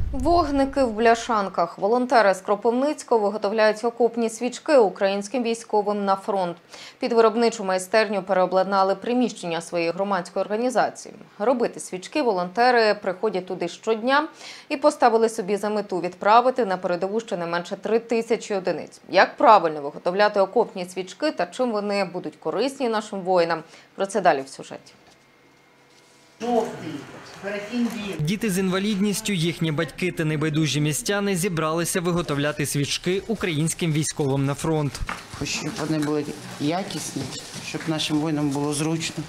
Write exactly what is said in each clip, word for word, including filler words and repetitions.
Вогники в бляшанках. Волонтери з Кропивницького виготовляють окопні свічки українським військовим на фронт. Під виробничу майстерню переобладнали приміщення своєї громадської організації. Робити свічки волонтери приходять туди щодня і поставили собі за мету відправити на передову щонайменше три тисячі одиниць. Як правильно виготовляти окопні свічки та чим вони будуть корисні нашим воїнам? Про це далі в сюжеті. Діти з інвалідністю, їхні батьки та небайдужі містяни зібралися виготовляти свічки українським військовим на фронт. Щоб вони були якісні, щоб нашим воїнам було зручно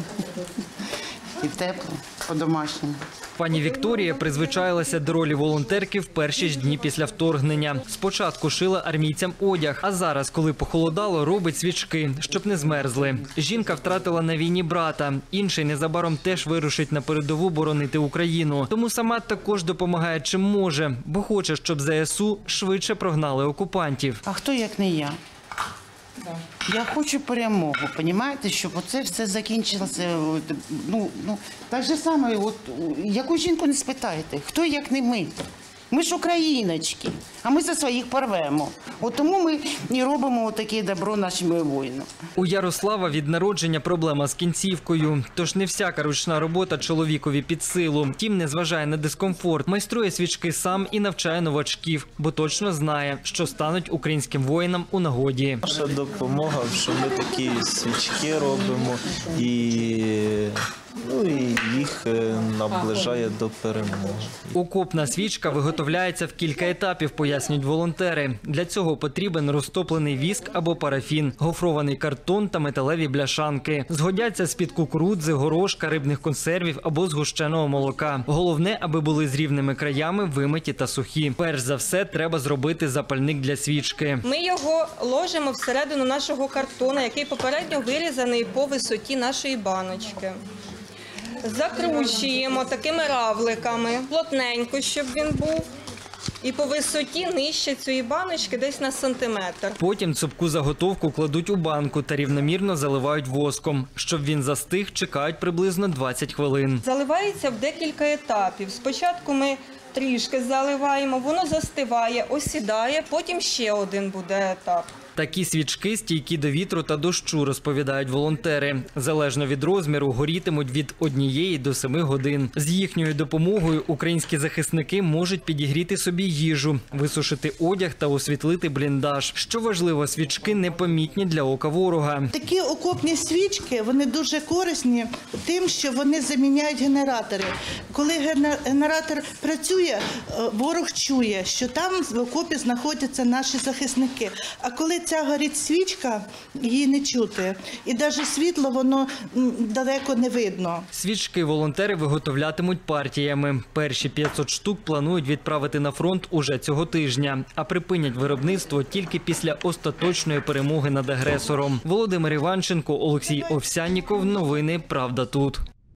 і тепло, по-домашньому. Пані Вікторія призвичаїлася до ролі волонтерки в перші ж дні після вторгнення. Спочатку шила армійцям одяг, а зараз, коли похолодало, робить свічки, щоб не змерзли. Жінка втратила на війні брата, інший незабаром теж вирушить на передову боронити Україну. Тому сама також допомагає чим може, бо хоче, щоб зе ес у швидше прогнали окупантів. А хто як не я? Я хочу перемогу, розумієте, щоб оце все закінчилося. Ну, ну, так же саме, от, яку жінку не спитаєте, хто як не ми? Ми ж україночки, а ми за своїх порвемо. От тому ми і робимо таке добро нашим воїнам. У Ярослава від народження проблема з кінцівкою. Тож не всяка ручна робота чоловікові під силу. Втім, не зважає на дискомфорт. Майструє свічки сам і навчає новачків, бо точно знає, що стануть українським воїнам у нагоді. Наша допомога, що ми такі свічки робимо і... Ну і їх наближає до перемоги. Окопна свічка виготовляється в кілька етапів, пояснюють волонтери. Для цього потрібен розтоплений віск або парафін, гофрований картон та металеві бляшанки. Згодяться з-під кукурудзи, горошка, рибних консервів або згущеного молока. Головне, аби були з рівними краями, вимиті та сухі. Перш за все, треба зробити запальник для свічки. Ми його ложимо всередину нашого картону, який попередньо вирізаний по висоті нашої баночки. Закручуємо такими равликами, плотненько, щоб він був. І по висоті нижче цієї баночки десь на сантиметр. Потім цупку заготовку кладуть у банку та рівномірно заливають воском. Щоб він застиг, чекають приблизно двадцять хвилин. Заливається в декілька етапів. Спочатку ми трішки заливаємо, воно застиває, осідає, потім ще один буде етап. Такі свічки стійкі до вітру та дощу, розповідають волонтери. Залежно від розміру, горітимуть від однієї до семи годин. З їхньою допомогою українські захисники можуть підігріти собі їжу, висушити одяг та освітлити бліндаж. Що важливо, свічки непомітні для ока ворога. Такі окопні свічки, вони дуже корисні тим, що вони заміняють генератори. Коли генератор працює, ворог чує, що там в окопі знаходяться наші захисники. А коли ця горить свічка, її не чути. І навіть світло, воно далеко не видно. Свічки волонтери виготовлятимуть партіями. Перші п'ятсот штук планують відправити на фронт уже цього тижня. А припинять виробництво тільки після остаточної перемоги над агресором. Володимир Іванченко, Олексій Овсянніков. Новини «Правда тут».